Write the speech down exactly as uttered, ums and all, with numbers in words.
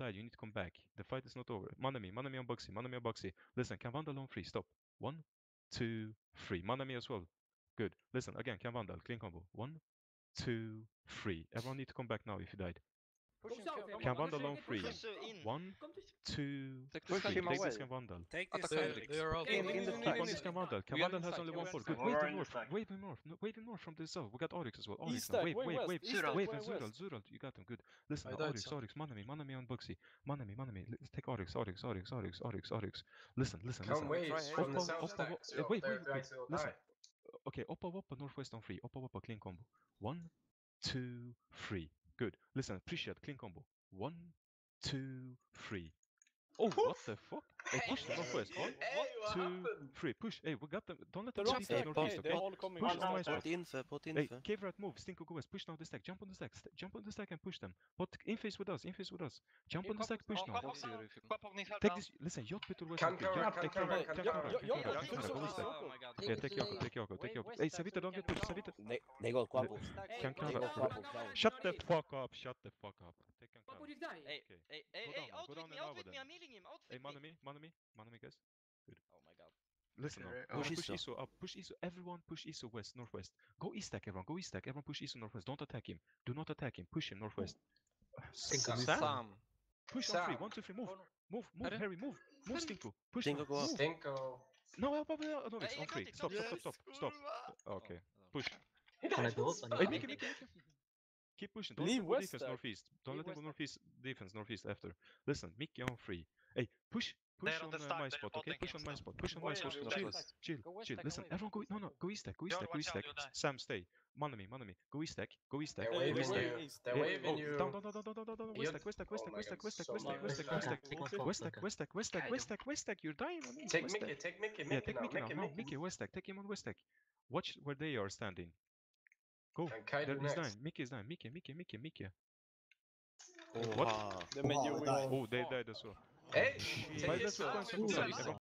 died, you need to come back. The fight is not over. Manami, Manami on Buxy, Manami on Buxy. Listen, can Vandal on free? Stop. One, two, three. Manami as well. Good. Listen, again, can Vandal. Clean combo. One, two, three. Everyone need to come back now if you died. Pushing Go south, Kevin. everyone. Can Go Vandal straight, on get free. pushed. Push uh, in. One, Come to... two, Take three. this guy him Take this away. can Vandal. Take this They, Alex. they are all In, in, in, Keep in, on this in. can Vandal. Can We are Vandal in has stack, only we are one in port. stack. Good. We Wave are the in north. stack. Wave the north. No, wave the north from the south. We got Oryx as well. Oryx East now. stack, Wave, way wave, west, wave. east Zural. stack, Wave way and Zural. west. Zural. You got them. Good. Listen. I now, died Oryx. some. Oryx. Manami. Manami on Bugsy. Manami. Manami. Let's take Oryx. Oryx. Oryx. Oryx. Oryx. Oryx. Listen. Listen. Come Listen. waves Try from the Oppo, south Oppo, stack. Oppo, So wait, they're wait, right wait, to listen. die. Okay, Oppo Oppo northwest on free. Oppo Oppo clean combo. One, two, three. Good. Listen, appreciate clean combo. One, two, three. Oh, what the fuck? Hey, push the northwest. One, Hey, what two, happened? three. Push. Hey, we got them. Don't let The them wrong beat stack, the hey, northeast, they're okay? all coming Push from on the my stack. spot. Put info, put Hey, info. cave rat move. Stinko go west. Push now the stack. Jump on the stack. St- jump on the stack and push them. But in face with us. In face with us. Jump on the stack. Push now. Take this. Listen, Yacht Peter West. Kan okay, Kara, Yacht- kan hey, Kara, Kara, kan Kara, Kara. Kara, Yo- yo- Kara, yo- Kara, yo- go yo- stack. Oh my god. Yeah, take Yoko, take Yoko, take Yoko. Hey, Savita, don't get pushed. Savita. Hey, Can go Kara. down, go down, Shut go the down. fuck up. Shut the fuck up. Take Kan What Kara. would you die? Hey, Okay. hey, hey, Go hey, down now, out go with down me, and out over with me, them. I'm healing him, out Hey, with me. Manami, Manami, Manami, guys. Oh my god. Listen now. Okay, We're gonna Push push Iso. Iso up. Push Iso. Everyone push Iso west, northwest. Go east stack, everyone. Go east stack. Everyone push Iso northwest. Don't attack him. Do not attack him. Push him northwest. Sam. Sam. Push on three. Sam. One, two, three. Move. Move. Move. Harry. Harry. Move. Move. Stinko. Push. Stinko now. go up. Move. Stinko. No, help, help, help. No, it's Hey, on I three. got it, Stop. got Stop. it. Stop. Stop. Stop. Okay. Push. Can I go up? Hey, Mickey, Mickey, Mickey. Keep pushing. Don't Leave let them go west defense stack. northeast. Don't Leave let them go west northeast defense northeast after. Listen, Mickey on free. Hey, push. Push They're on on the uh, stack, my they're spot, okay? botting Push him on my still. spot. Push on my Wait, spot. wait, Chill, wait. chill, Go west chill. stack, Listen, away. everyone go. No, no, go east stack. Go east You're stack. Go watch east out, stack. you'll die. Sam, stay. Manami, Manami. Go east stack. Go east stack. They're Go waving east wait, stack. you. east. They're Hey, waving oh, you. down, down, down, down, down, down, down. West stack, west stack, west Oh stack, my west stack, God, west stack, so west stack, much. west stack, west stack, Okay. west stack, west stack, west stack, west stack, west stack. You're dying on me. Take West stack. Mickey, take Mickey, Yeah, Mickey take now, Mickey now. Mickey, No, Mickey. Mickey, west stack. Take him on west stack. Watch where they are standing. Go. Can Kai There do is next? nine. Mickey is nine. Mickey, Mickey, Mickey, Mickey. Oh, What? ah. They made you win. Oh, they died as well. Hey, take Five his left with side. one circle. Sorry, everyone